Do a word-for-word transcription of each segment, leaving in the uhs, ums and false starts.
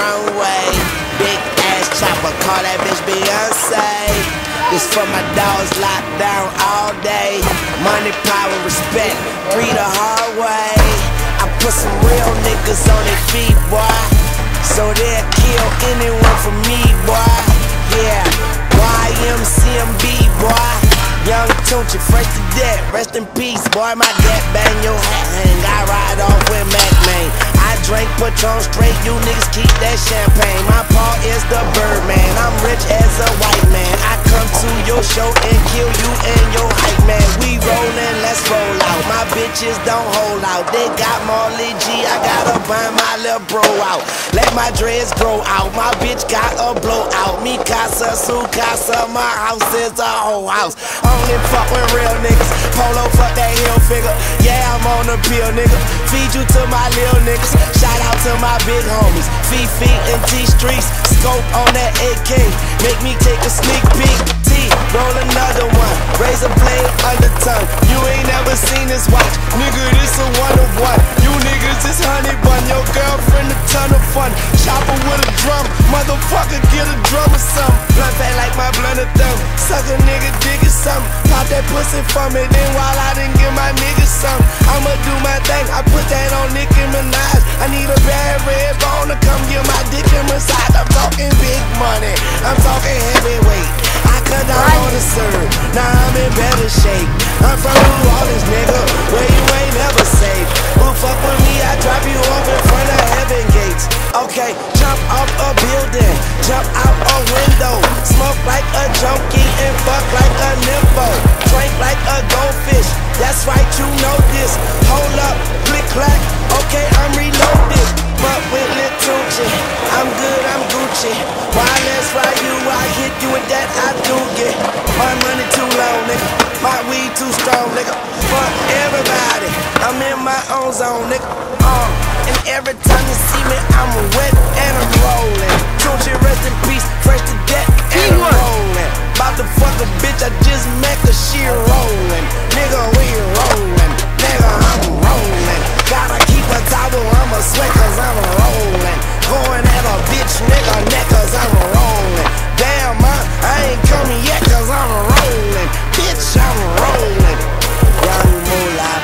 runway. Big ass chopper, call that bitch Beyonce. This for my dogs locked down all day. Money, power, respect, free the hard way. I put some real niggas on their feet, boy, so they'll kill anyone for me, boy. Yeah, Y M C M B, boy. Young Tunchi, fresh to death, rest in peace, boy. My dad bang your hat hang, I ride off with Mac Man. I drink Patron straight, you niggas keep that champagne. My paw is the Birdman, I'm rich as a white man. I come to your show and kill you and your hype man. We rollin', let's roll out. My bitches don't hold out. They got Marley G, I gotta buy my little bro out. Let my dreads grow out. My bitch got a blowout. Mi casa, su casa, my house is a whole house. Only fuck with real niggas. Polo, fuck that hill figure. Yeah, I'm on the pill, nigga. Feed you to my lil niggas. Shout out to my big homies, Fifi and T Streets. Scope on that A K, make me take a sneak peek. T, roll another one, razor blade under tongue. You ain't never seen this watch, nigga, this a one of one. You niggas is honey bun, your girlfriend a ton of fun. Chopper with a drum, motherfucker get a drum or something. Blunt fat like my blunt of thumb, suck a nigga dick or something. Pop that pussy for me, then while I didn't give my niggas some, I'ma do my thing, I put that on Nicki Minaj. I need a bad red bone to come get my dick in massage. I'm talking big money, I'm talking heavyweight. I cut down on the serve, now I'm in better shape. I'm from New Orleans, nigga, where you ain't never safe. Who fuck with me, I drop you off in front of heaven gates. Okay, jump off a building, jump out a window. Smoke like a junkie and fuck like a nympho. Drink like a goldfish, that's right, you know this. Hold up, click clack, okay, I'm reloaded. But with Lil Tunchi, I'm good, I'm Gucci. Why let's ride you, I hit you with that I do get. My money too low, nigga, my weed too strong, nigga. Fuck everybody, I'm in my own zone, nigga. Uh, and every time you see me, I'm wet and I'm rolling. Tunchi, rest in peace, fresh to death and I'm rolling. About to fuck a bitch, I just met the she rolling. Nigga, we rolling, nigga, I'm rolling. Gotta keep a towel, I'ma sweat cause I'm rolling. Going at a bitch nigga neck cause I'm rolling. Damn, man, I ain't coming yet cause I'm rolling. Bitch, I'm rolling. Young Moolah,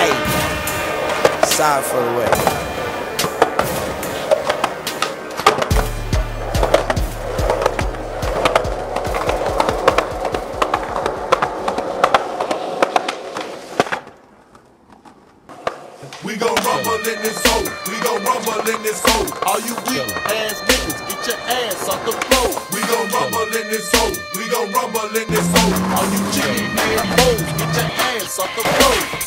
baby. Sorry for the way. We gon' rumble in this hole, we gon' rumble in this hole. All you weak ass niggas, get your ass off the floor. We gon' rumble in this hole, we gon' rumble in this hole. All you chicken head hoes, get your ass off the floor.